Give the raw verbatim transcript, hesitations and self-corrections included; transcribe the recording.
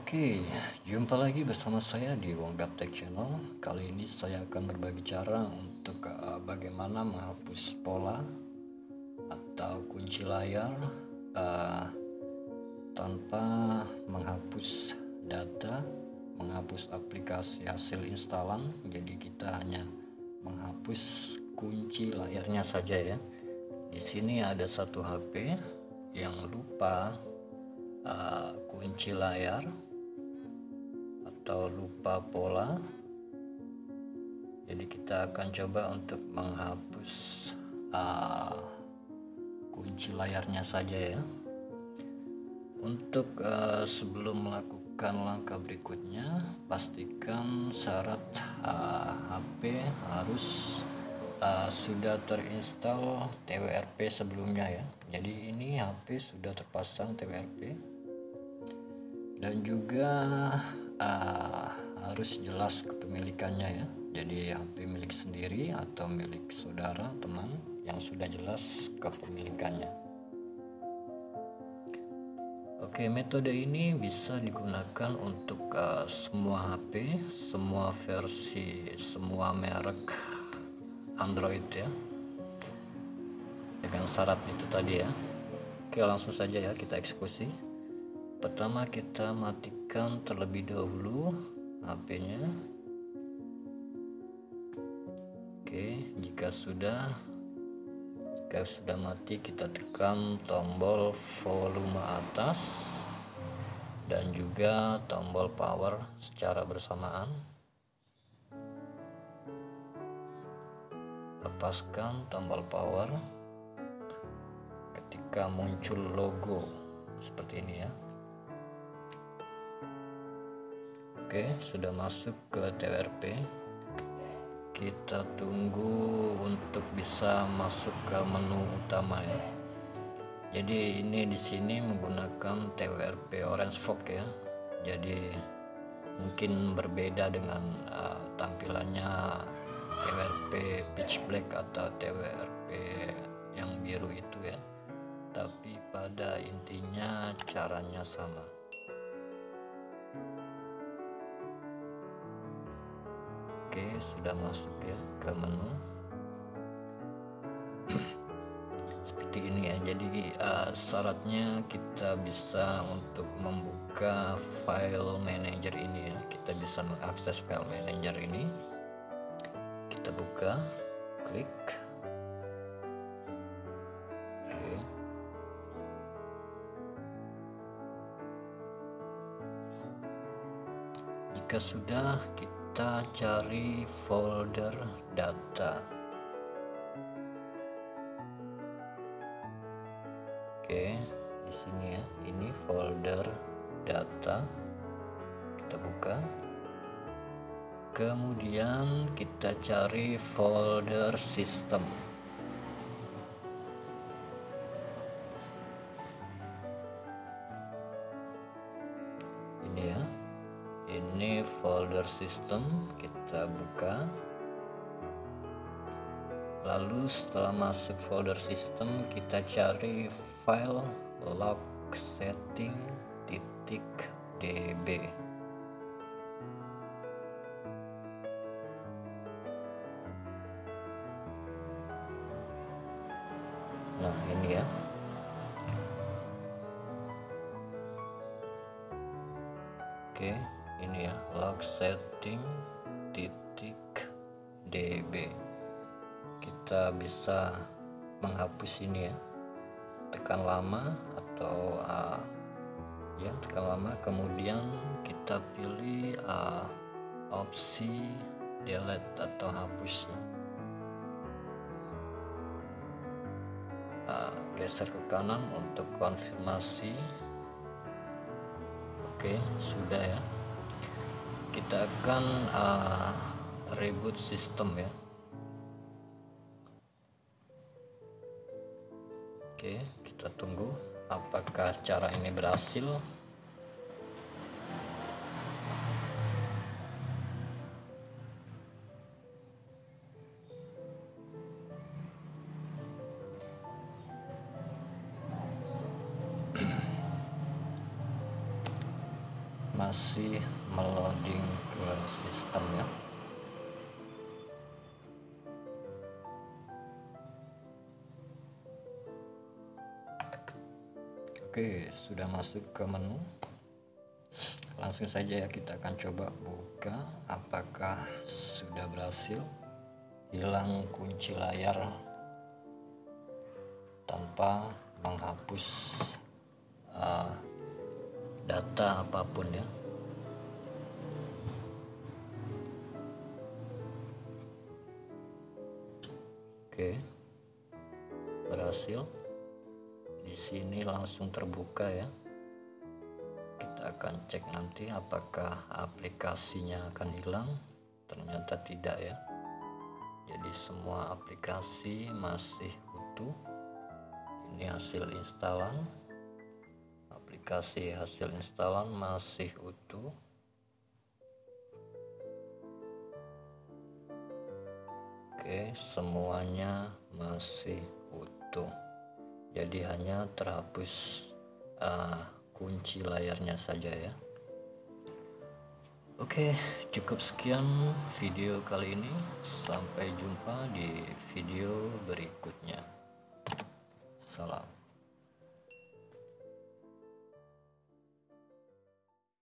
Oke, jumpa lagi bersama saya di Ruang Gaptek Channel. Kali ini saya akan berbagi cara untuk uh, bagaimana menghapus pola atau kunci layar uh, tanpa menghapus data, menghapus aplikasi hasil instalan. Jadi kita hanya menghapus kunci layarnya saja ya. Di sini ada satu H P yang lupa uh, kunci layar atau lupa pola. Jadi kita akan coba untuk menghapus uh, kunci layarnya saja ya. Untuk uh, sebelum melakukan langkah berikutnya, pastikan syarat uh, H P harus uh, sudah terinstall T W R P sebelumnya ya. Jadi ini H P sudah terpasang T W R P dan juga uh, harus jelas kepemilikannya ya. Jadi H P milik sendiri atau milik saudara, teman yang sudah jelas kepemilikannya. Oke, metode ini bisa digunakan untuk uh, semua H P, semua versi, semua merek Android ya. Dengan syarat itu tadi ya. Oke, langsung saja ya kita eksekusi. Pertama kita matikan terlebih dahulu H P-nya. Oke, jika sudah jika sudah mati kita tekan tombol volume atas dan juga tombol power secara bersamaan. Lepaskan tombol power ketika muncul logo seperti ini ya. Oke, sudah masuk ke T W R P. Kita tunggu untuk bisa masuk ke menu utama ya. Jadi ini di sini menggunakan T W R P Orange Fog ya. Jadi mungkin berbeda dengan uh, tampilannya T W R P Pitch Black atau T W R P yang biru itu ya. Tapi pada intinya caranya sama. Oke, sudah masuk ya ke menu seperti ini ya. Jadi uh, syaratnya kita bisa untuk membuka file manager ini ya. Kita bisa mengakses file manager ini. Kita buka, klik. Oke. Jika sudah, kita kita cari folder data. Oke, di sini ya, ini folder data. Kita buka. Kemudian kita cari folder sistem. Ini ya. Ini folder sistem, kita buka. Lalu setelah masuk folder sistem, kita cari file log setting titik db. Nah ini ya. Oke, ini ya, log setting titik db. Kita bisa menghapus ini ya, tekan lama atau uh, ya tekan lama, kemudian kita pilih uh, opsi delete atau hapus ya. Uh, geser ke kanan untuk konfirmasi. Oke, sudah ya. Kita akan uh, reboot sistem ya. Oke, kita tunggu apakah cara ini berhasil. masih meloading ke sistemnya. Oke, sudah masuk ke menu. Langsung saja ya, kita akan coba buka apakah sudah berhasil hilang kunci layar tanpa menghapus uh, data apapun ya. Oke, berhasil. Di sini langsung terbuka ya. Kita akan cek nanti apakah aplikasinya akan hilang. Ternyata tidak ya. Jadi semua aplikasi masih utuh. Ini hasil instalan. Aplikasi hasil instalan masih utuh. Oke, semuanya masih utuh. Jadi hanya terhapus uh, kunci layarnya saja ya. Oke, cukup sekian video kali ini. Sampai jumpa di video berikutnya. Salam.